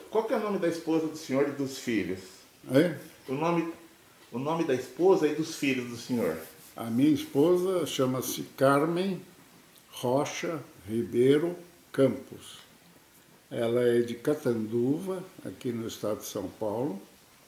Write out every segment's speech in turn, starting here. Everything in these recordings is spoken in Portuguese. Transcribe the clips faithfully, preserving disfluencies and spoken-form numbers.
qual que é o nome da esposa do senhor e dos filhos? É? O nome, o nome da esposa e dos filhos do senhor? A minha esposa chama-se Carmen Rocha Ribeiro Campos. Ela é de Catanduva, aqui no estado de São Paulo.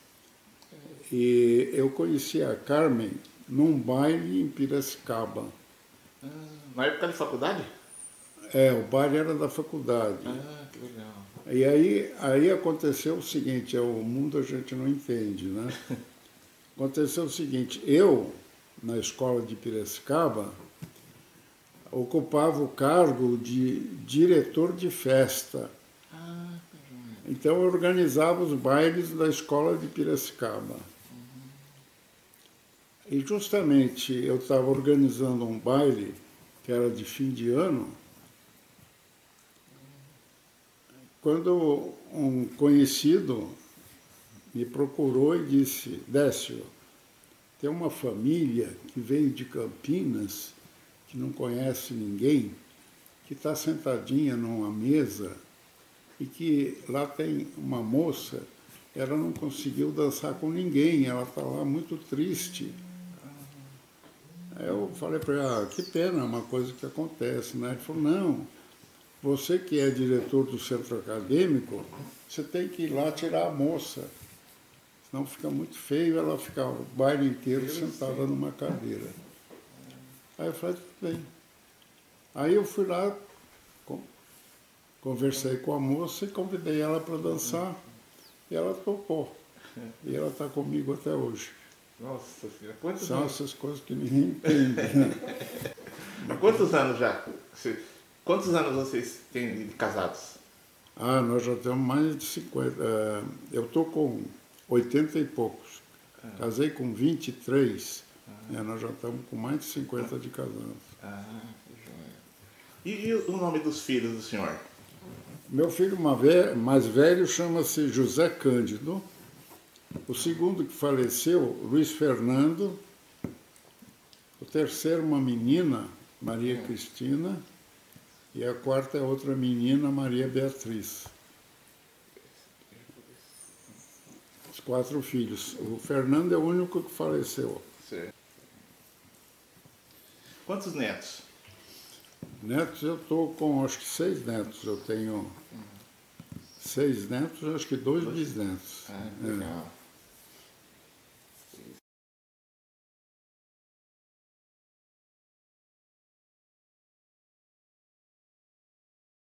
E eu conheci a Carmen num baile em Piracicaba. Ah, na época de faculdade? É, o baile era da faculdade. Ah, que legal. E aí, aí aconteceu o seguinte, é, o mundo a gente não entende, né? Aconteceu o seguinte, eu, na escola de Piracicaba, ocupava o cargo de diretor de festa. Ah, Então eu organizava os bailes da escola de Piracicaba. E justamente eu estava organizando um baile que era de fim de ano, quando um conhecido me procurou e disse, Décio, tem uma família que veio de Campinas, que não conhece ninguém, que está sentadinha numa mesa e que lá tem uma moça, ela não conseguiu dançar com ninguém, ela está lá muito triste. Aí eu falei para ele, ah, que pena, é uma coisa que acontece, né? Ele falou, não, você que é diretor do centro acadêmico, você tem que ir lá tirar a moça, senão fica muito feio ela ficar o baile inteiro sentada numa cadeira. Aí eu falei, tudo bem. Aí eu fui lá, conversei com a moça e convidei ela para dançar, e ela topou. E ela está comigo até hoje. Nossa senhora, quantos São anos? essas coisas que ninguém entende. Quantos anos já? Quantos anos vocês têm de casados? Ah, nós já temos mais de cinquenta. Eu estou com oitenta e poucos. Casei com vinte e três. Ah. É, nós já estamos com mais de cinquenta de casados. Ah, que joia. E, e o nome dos filhos do senhor? Meu filho mais velho chama-se José Cândido. O segundo que faleceu, Luiz Fernando. O terceiro, uma menina, Maria Cristina. E a quarta é outra menina, Maria Beatriz. Os quatro filhos. O Fernando é o único que faleceu. Certo. Quantos netos? Netos, eu estou com acho que seis netos. Eu tenho seis netos, acho que dois bisnetos. Ah, legal. É.